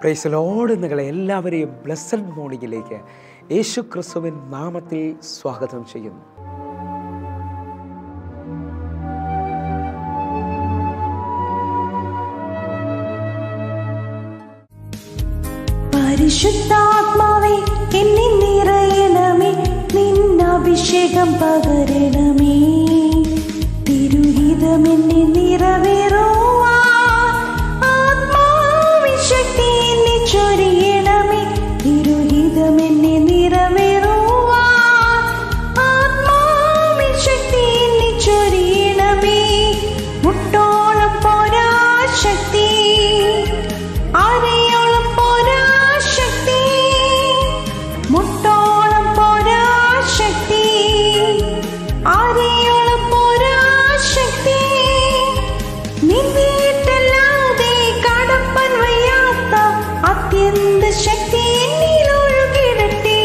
Praise Lord. നിങ്ങളെ എല്ലാവരെയും blessed മോർണിംഗിലേക്ക് യേശു ക്രിസ്തുവിൻ നാമത്തിൽ സ്വാഗതം ചെയ്യുന്നു. പരിശുദ്ധാത്മാവേ എന്നിൽ നിറയണമേ, നിന്നഭിഷേകം പകരണമേ, തിരുഹിതം എന്നെ നിറവേറുവാൻ ആത്മാവിൻ ശക്തി എന്നെ ചൊരിയണമേ, തിരുഹിതം എന്നെ നിറവേറുവാൻ ആത്മാവിൻ ശക്തി എന്നെ ചൊരിയണമേ. മുട്ടോളം പോരാ ശക്തി, അരയോളം പോരാ ശക്തി, മുട്ടോളം പോരാ ശക്തി, അരയോളം പോരാ ശക്തി, നിന്നിട്ടല്ലാതെ കടപ്പൻ വയ്യാത്ത അത്യന്ത ശക്തി എന്നിൽ ഒഴുകിടട്ടെ.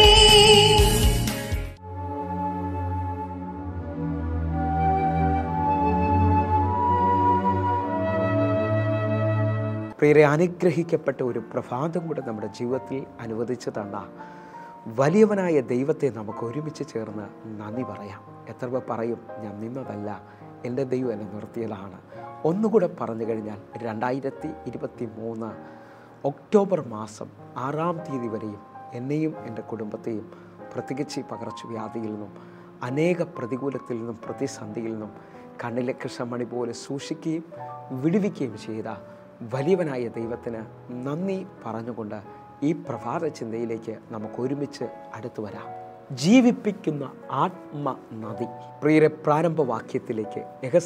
പ്രിയരെ, അനുഗ്രഹിക്കപ്പെട്ട ഒരു പ്രഭാതം കൂടെ നമ്മുടെ ജീവിതത്തിൽ അനുവദിച്ചു തന്ന വലിയവനായ ദൈവത്തെ നമുക്ക് ഒരുമിച്ച് ചേർന്ന് നന്ദി പറയാം. എത്ര പേർ പറയും, ഞാൻ നിന്നതല്ല, എൻ്റെ ദൈവം എന്നെ നിർത്തിയതാണ്. ഒന്നുകൂടെ പറഞ്ഞു കഴിഞ്ഞാൽ 2023 ഒക്ടോബർ മാസം 6-ാം തീയതി വരെയും എന്നെയും എൻ്റെ കുടുംബത്തെയും പ്രത്യേകിച്ച് പകർച്ചവ്യാധിയിൽ നിന്നും അനേക പ്രതികൂലത്തിൽ നിന്നും പ്രതിസന്ധിയിൽ നിന്നും കണ്ണിലെ കൃഷ്ണമണി പോലെ സൂക്ഷിക്കുകയും വിടുവിക്കുകയും ചെയ്ത വലിയവനായ ദൈവത്തിന് നന്ദി പറഞ്ഞുകൊണ്ട് ഈ പ്രഭാത ചിന്തയിലേക്ക് നമുക്ക് ഒരുമിച്ച് അടുത്തു വരാം. ജീവിപ്പിക്കുന്ന ആത്മനദി. പ്രിയരെ, പ്രാരംഭവാക്യത്തിലേക്ക്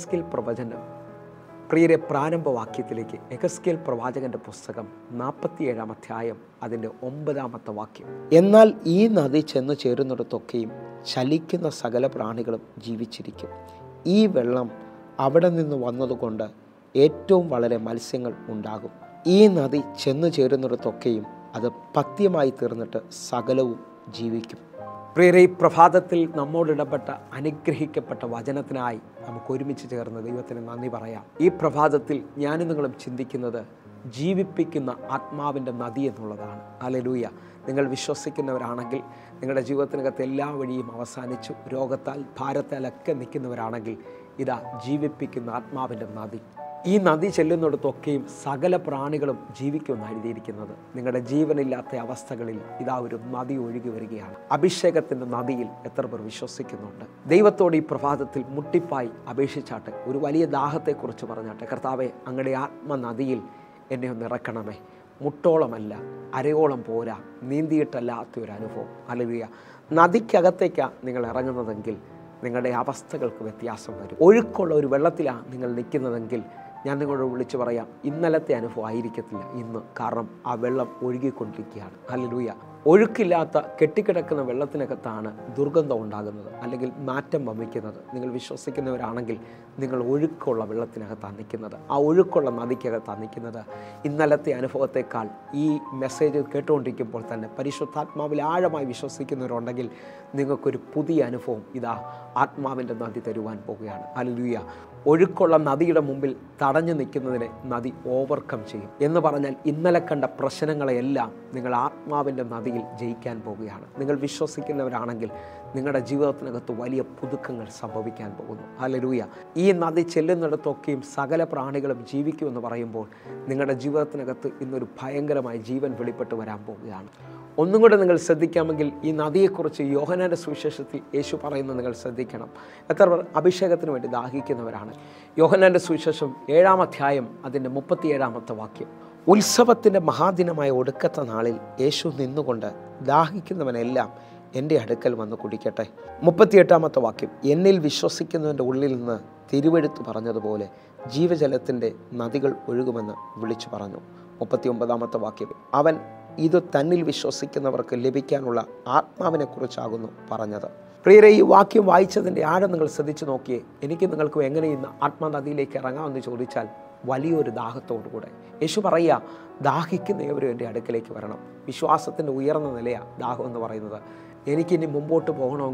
യെഹെസ്കേൽ പ്രവാചകന്റെ പുസ്തകം 47-ാം അധ്യായം അതിൻ്റെ 9-ാമത്തെ വാക്യം. എന്നാൽ ഈ നദി ചെന്നു ചേരുന്നിടത്തൊക്കെയും ചലിക്കുന്ന സകല പ്രാണികളും ജീവിച്ചിരിക്കും. ഈ വെള്ളം അവിടെ നിന്ന് വന്നതുകൊണ്ട് ഏറ്റവും വളരെ മത്സ്യങ്ങൾ ഉണ്ടാകും. ഈ നദി ചെന്നു ചേരുന്നിടത്തൊക്കെയും അത് പഥ്യമായി തീർന്നിട്ട് സകലവും ജീവിക്കും. പ്രിയരെ, ഈ പ്രഭാതത്തിൽ നമ്മോടിടപെട്ട അനുഗ്രഹിക്കപ്പെട്ട വചനത്തിനായി നമുക്ക് ഒരുമിച്ച് ചേർന്ന് ദൈവത്തിന് നന്ദി പറയാം. ഈ പ്രഭാതത്തിൽ ഞാനും നിങ്ങളും ചിന്തിക്കുന്നത് ജീവിപ്പിക്കുന്ന ആത്മാവിൻ്റെ നദി എന്നുള്ളതാണ്. ഹല്ലേലൂയ. നിങ്ങൾ വിശ്വസിക്കുന്നവരാണെങ്കിൽ, നിങ്ങളുടെ ജീവിതത്തിനകത്ത് എല്ലാ വഴിയും അവസാനിച്ചു, രോഗത്താൽ ഭാരത്താലൊക്കെ നിൽക്കുന്നവരാണെങ്കിൽ, ഇതാ ജീവിപ്പിക്കുന്ന ആത്മാവിൻ്റെ നദി. ഈ നദി ചെല്ലുന്നിടത്തൊക്കെയും സകല പ്രാണികളും ജീവിക്കുമെന്ന് എഴുതിയിരിക്കുന്നത്. നിങ്ങളുടെ ജീവനില്ലാത്ത അവസ്ഥകളിൽ ഇതാ ഒരു നദി ഒഴുകി വരികയാണ്. അഭിഷേകത്തിൻ്റെ നദിയിൽ എത്ര പേർ വിശ്വസിക്കുന്നുണ്ട്? ദൈവത്തോട് ഈ പ്രഭാതത്തിൽ മുട്ടിപ്പായി അപേക്ഷിച്ചാട്ടെ, ഒരു വലിയ ദാഹത്തെക്കുറിച്ച് പറഞ്ഞാട്ടെ. കർത്താവേ, അങ്ങയുടെ ആത്മനദിയിൽ എന്നെ ഒന്ന് ഇറക്കണമേ. മുട്ടോളമല്ല, അരയോളം പോരാ, നീന്തിയിട്ടല്ലാത്തൊരു അനുഭവം. ഹല്ലേലൂയ. നദിക്കകത്തേക്കാണ് നിങ്ങൾ ഇറങ്ങുന്നതെങ്കിൽ നിങ്ങളുടെ അവസ്ഥകൾക്ക് വ്യത്യാസം വരും. ഒഴുക്കുള്ള ഒരു വെള്ളത്തിലാണ് നിങ്ങൾ നിൽക്കുന്നതെങ്കിൽ ഞാൻ നിങ്ങളോട് വിളിച്ചു പറയാം, ഇന്നലത്തെ അനുഭവം ആയിരിക്കത്തില്ല ഇന്ന്. കാരണം ആ വെള്ളം ഒഴുകിക്കൊണ്ടിരിക്കുകയാണ്. ഹല്ലേലൂയ. ഒഴുക്കില്ലാത്ത കെട്ടിക്കിടക്കുന്ന വെള്ളത്തിനകത്താണ് ദുർഗന്ധം ഉണ്ടാകുന്നത്, അല്ലെങ്കിൽ നാറ്റം വമിക്കുന്നത്. നിങ്ങൾ വിശ്വസിക്കുന്നവരാണെങ്കിൽ നിങ്ങൾ ഒഴുക്കുള്ള വെള്ളത്തിനകത്താണ് നിൽക്കുന്നത്, ആ ഒഴുക്കുള്ള നദിക്കകത്താണ് നിൽക്കുന്നത്. ഇന്നലത്തെ അനുഭവത്തെക്കാൾ ഈ മെസ്സേജ് കേട്ടുകൊണ്ടിരിക്കുമ്പോൾ തന്നെ പരിശുദ്ധാത്മാവിൽ ആഴമായി വിശ്വസിക്കുന്നവരുണ്ടെങ്കിൽ നിങ്ങൾക്കൊരു പുതിയ അനുഭവം ഇതാ ആത്മാവിൻ്റെ നദി തരുവാൻ പോവുകയാണ്. ഹല്ലേലൂയ. ഒഴുക്കുള്ള നദിയുടെ മുമ്പിൽ തടഞ്ഞു നിൽക്കുന്നതിനെ നദി ഓവർകം ചെയ്യും എന്ന് പറഞ്ഞാൽ, ഇന്നലെ കണ്ട പ്രശ്നങ്ങളെയെല്ലാം നിങ്ങൾ ആത്മാവിൻ്റെ നദിയിൽ ജയിക്കാൻ പോവുകയാണ്. നിങ്ങൾ വിശ്വസിക്കുന്നവരാണെങ്കിൽ നിങ്ങളുടെ ജീവിതത്തിനകത്ത് വലിയ പുതുക്കങ്ങൾ സംഭവിക്കാൻ പോകുന്നു. ഹല്ലേലൂയ. ഈ നദി ചെല്ലുന്നിടത്തൊക്കെയും സകല പ്രാണികളും ജീവിക്കുമെന്ന് പറയുമ്പോൾ നിങ്ങളുടെ ജീവിതത്തിനകത്ത് ഇന്നൊരു ഭയങ്കരമായ ജീവൻ വെളിപ്പെട്ട് വരാൻ പോവുകയാണ്. ഒന്നും കൂടെ നിങ്ങൾ ശ്രദ്ധിക്കാമെങ്കിൽ, ഈ നദിയെക്കുറിച്ച് യോഹന്നാന്റെ സുവിശേഷത്തിൽ യേശു പറയുന്നത് നിങ്ങൾ ശ്രദ്ധിക്കണം. എത്ര പേർ അഭിഷേകത്തിന് വേണ്ടി ദാഹിക്കുന്നവരാണ്? യോഹന്നാന്റെ സുവിശേഷം 7-ാം അധ്യായം അതിൻ്റെ 37-ാമത്തെ വാക്യം. ഉത്സവത്തിൻ്റെ മഹാദിനമായ ഒടുക്കത്തെ നാളിൽ യേശു നിന്നുകൊണ്ട് ദാഹിക്കുന്നവനെല്ലാം എൻ്റെ അടുക്കൽ വന്ന് കുടിക്കട്ടെ. 38-ാമത്തെ വാക്യം. എന്നിൽ വിശ്വസിക്കുന്നവൻ്റെ ഉള്ളിൽ നിന്ന് തിരുവെഴുത്ത് പറഞ്ഞതുപോലെ ജീവജലത്തിൻ്റെ നദികൾ ഒഴുകുമെന്ന് വിളിച്ചു പറഞ്ഞു. 39-ാമത്തെ വാക്യം. അവൻ ഇത് തന്നിൽ വിശ്വസിക്കുന്നവർക്ക് ലഭിക്കാനുള്ള ആത്മാവിനെക്കുറിച്ചാകുന്നു പറഞ്ഞത്. പ്രിയരെ, ഈ വാക്യം വായിച്ചതിൻ്റെ ആഴം നിങ്ങൾ ശ്രദ്ധിച്ചു നോക്കിയേ. എനിക്ക് നിങ്ങൾക്കും എങ്ങനെ ഇന്ന് ആത്മനദിയിലേക്ക് ഇറങ്ങാമെന്ന് ചോദിച്ചാൽ വലിയൊരു ദാഹത്തോടുകൂടെ യേശു പറയുക, ദാഹിക്കുന്നവരും എൻ്റെ അടുക്കലേക്ക് വരണം. വിശ്വാസത്തിൻ്റെ ഉയർന്ന നിലയാണ് ദാഹം എന്ന് പറയുന്നത്. എനിക്കിനി മുമ്പോട്ട് പോകണമെങ്കിൽ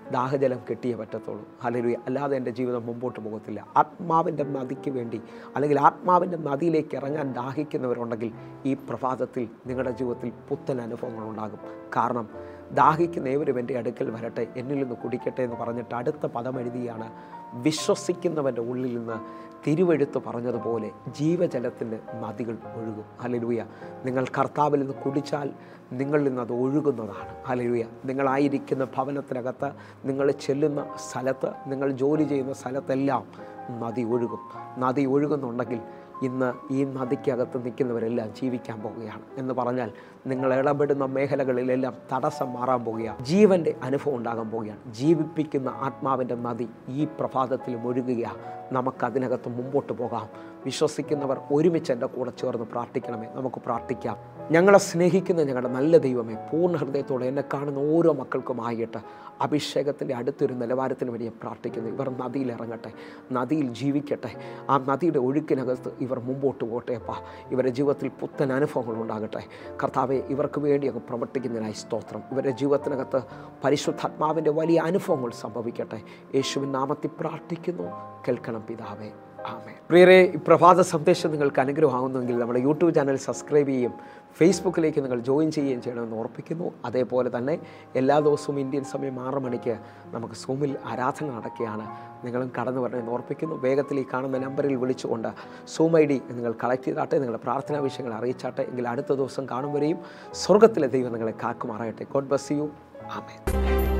ദാഹജലം കിട്ടിയേ പറ്റത്തുള്ളൂ. ഹല്ലേലൂയ. അല്ലാതെ എൻ്റെ ജീവിതം മുമ്പോട്ട് പോകത്തില്ല. ആത്മാവിൻ്റെ നദിക്ക് വേണ്ടി അല്ലെങ്കിൽ ആത്മാവിൻ്റെ നദിയിലേക്ക് ഇറങ്ങാൻ ദാഹിക്കുന്നവരുണ്ടെങ്കിൽ ഈ പ്രഭാതത്തിൽ നിങ്ങളുടെ ജീവിതത്തിൽ പുത്തൻ അനുഭവങ്ങളുണ്ടാകും. കാരണം ദാഹിക്കുന്ന ഏവരും എൻ്റെ അടുക്കൽ വരട്ടെ, എന്നിൽ നിന്ന് കുടിക്കട്ടെ എന്ന് പറഞ്ഞിട്ട് അടുത്ത പദം എഴുതിയാണ്, വിശ്വസിക്കുന്നവൻ്റെ ഉള്ളിൽ നിന്ന് തിരുവെഴുത്ത് പറഞ്ഞതുപോലെ ജീവജലത്തിൻ്റെ നദികൾ ഒഴുകും. ഹല്ലേലൂയ. നിങ്ങൾ കർത്താവിൽ നിന്ന് കുടിച്ചാൽ നിങ്ങളിൽ നിന്ന് അത് ഒഴുകുന്നതാണ്. ഹല്ലേലൂയ. നിങ്ങളായിരിക്കുന്ന ഭവനത്തിനകത്ത്, നിങ്ങൾ ചെല്ലുന്ന സ്ഥലത്ത്, നിങ്ങൾ ജോലി ചെയ്യുന്ന സ്ഥലത്തെല്ലാം നദി ഒഴുകും. നദി ഒഴുകുന്നുണ്ടെങ്കിൽ ഇന്ന് ഈ നദിക്കകത്ത് നിൽക്കുന്നവരെല്ലാം ജീവിക്കാൻ പോവുകയാണ് എന്ന് പറഞ്ഞാൽ നിങ്ങൾ ഇടപെടുന്ന മേഖലകളിലെല്ലാം തടസ്സം മാറാൻ പോവുകയാണ്. ജീവൻ്റെ അനുഭവം ഉണ്ടാകാൻ പോവുകയാണ്. ജീവിപ്പിക്കുന്ന ആത്മാവിൻ്റെ നദി ഈ പ്രഭാതത്തിലും ഒഴുകുകയാണ്. നമുക്കതിനകത്ത് മുമ്പോട്ട് പോകാം. വിശ്വസിക്കുന്നവർ ഒരുമിച്ച് എൻ്റെ കൂടെ ചേർന്ന് പ്രാർത്ഥിക്കണമേ. നമുക്ക് പ്രാർത്ഥിക്കാം. ഞങ്ങളെ സ്നേഹിക്കുന്ന ഞങ്ങളുടെ നല്ല ദൈവമേ, പൂർണ്ണ ഹൃദയത്തോടെ എന്നെ കാണുന്ന ഓരോ മക്കൾക്കുമായിട്ട് അഭിഷേകത്തിൻ്റെ അടുത്തൊരു നിലവാരത്തിന് വേണ്ടി ഞാൻ പ്രാർത്ഥിക്കുന്നു. ഇവർ നദിയിൽ ഇറങ്ങട്ടെ, നദിയിൽ ജീവിക്കട്ടെ. ആ നദിയുടെ ഒഴുക്കിനകത്ത് ഇവർ മുമ്പോട്ട് പോകട്ടെ. അപ്പാ, ഇവരുടെ ജീവിതത്തിൽ പുത്തൻ അനുഭവങ്ങൾ ഉണ്ടാകട്ടെ. കർത്താവെ, ഇവർക്ക് വേണ്ടി അങ്ങ് പ്രവർത്തിക്കുന്നതിനായി സ്തോത്രം. ഇവരുടെ ജീവിതത്തിനകത്ത് പരിശുദ്ധാത്മാവിൻ്റെ വലിയ അനുഭവങ്ങൾ സംഭവിക്കട്ടെ. യേശുവിൻ നാമത്തിൽ പ്രാർത്ഥിക്കുന്നു. കേൾക്കണം പിതാവേ. ആമേൻ. പ്രിയരെ, ഈ പ്രഭാത സന്ദേശം നിങ്ങൾക്ക് അനുഗ്രഹമാകുന്നുവെങ്കിൽ നമ്മുടെ യൂട്യൂബ് ചാനൽ സബ്സ്ക്രൈബ് ചെയ്യും, ഫേസ്ബുക്കിലേക്ക് നിങ്ങൾ ജോയിൻ ചെയ്യുകയും ചെയ്യണമെന്ന് ഓർപ്പിക്കുന്നു. അതേപോലെ തന്നെ എല്ലാ ദിവസവും ഇന്ത്യൻ സമയം 6 മണിക്ക് നമുക്ക് സൂമിൽ ആരാധന നടക്കുകയാണ്. നിങ്ങളും കടന്നു വരണമെന്ന് ഓർപ്പിക്കുന്നു. വേഗത്തിൽ ഈ കാണുന്ന നമ്പറിൽ വിളിച്ചുകൊണ്ട് സൂം ID നിങ്ങൾ കളക്ട് ചെയ്താട്ടെ, നിങ്ങളുടെ പ്രാർത്ഥനാ വിഷയങ്ങൾ അറിയിച്ചാട്ടെ. എങ്കിൽ അടുത്ത ദിവസം കാണും വരെയും സ്വർഗത്തിലെ ദൈവം നിങ്ങളെ കാക്കുമാറാകട്ടെ. God bless you. ആമേൻ.